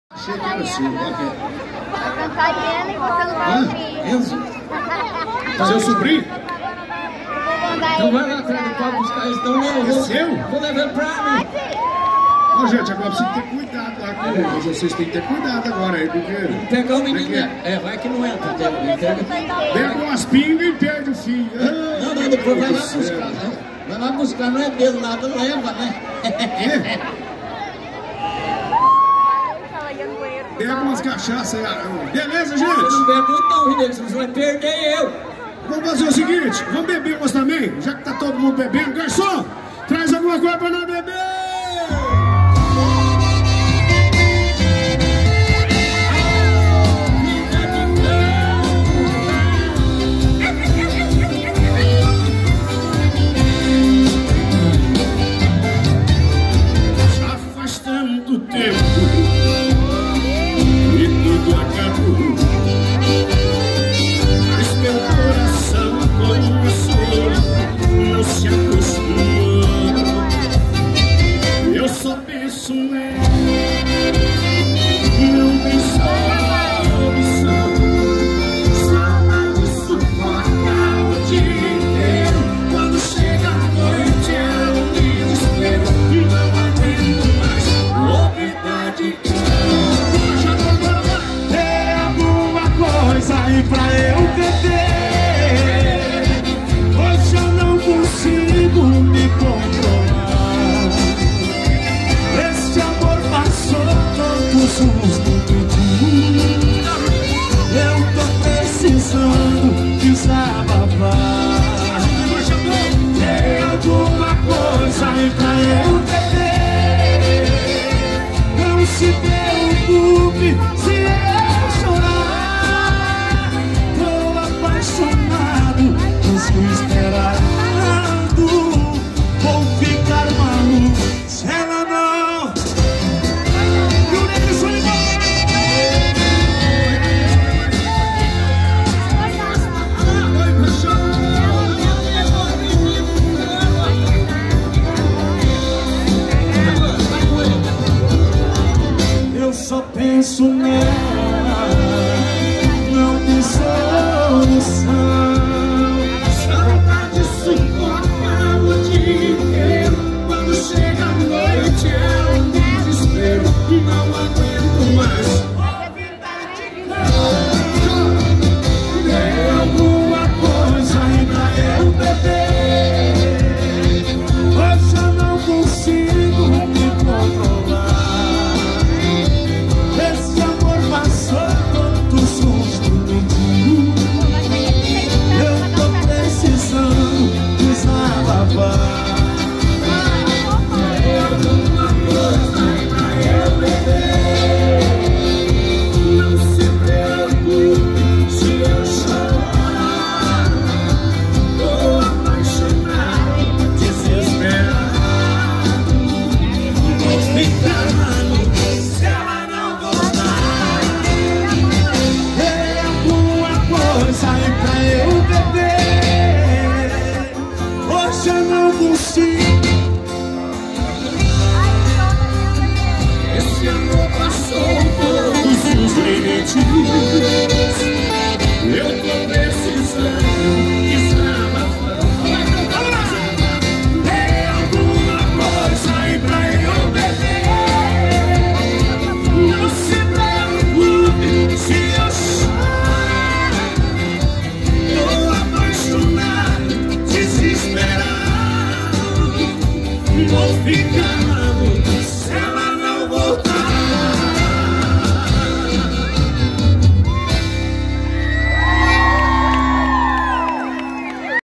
Achei que era seu, Vai cantar Iena e você não vai ouvir. Enzo? Seu sobrinho? Então vai lá atrás do pau buscar eles, então É seu? vou levar pra mim. Ô, gente, agora precisa ter cuidado lá com eles. Vocês têm que ter cuidado agora aí, porque... Pegar o menino, vai que não entra. Pega umas pingas e perde o filho. Não, depois vai lá buscar, né? Vai lá buscar, não é dele, nada leva, né? Pega umas cachaças aí. Beleza, gente? Você não bebe muito não, Rinaldo, você vai perder eu. Vamos fazer o seguinte, vamos beber umas também? Já que tá todo mundo bebendo. Garçom, traz alguma coisa pra nós beber! Já faz tanto tempo e tudo acabou. Mas meu coração com a solidão não se acostumou. Eu só penso nela, não tem solução. Saudade sufoca o dia inteiro. Quando chega a noite é um desespero. Não aguento mais, novidade. É alguma coisa aí pra eu beber. Hoje eu não consigo me controlar. Esse amor passou tantos sustos. Eu tô precisando desabafar. Tem alguma coisa aí pra eu beber. Não se preocupe se eu chorar. Tô apaixonado, desesperado. Vou ficar maluco se ela não. E o Negro Solimões. Eu só penso nela, não tem solução. Saudade sufoca o dia inteiro. Quando chega a noite é um desespero. Não aguento mais. Tem alguma coisa aí pra eu beber. Hoje eu não consigo me controlar. Esse amor passou tanto susto. Eu tô precisando desabafar. Tem alguma coisa aí pra eu beber. Não se preocupe se eu chorar. Tô apaixonado, desesperado. Vou ficar maluco se ela não gostar. Tem alguma coisa aí pra eu beber. Hoje eu não consigo. Esse amor passou todos os limites. Eu tô precisando desabafar. Tem alguma coisa aí pra eu beber. Não se preocupe se eu chorar. Tô apaixonado, desesperado. Vou ficar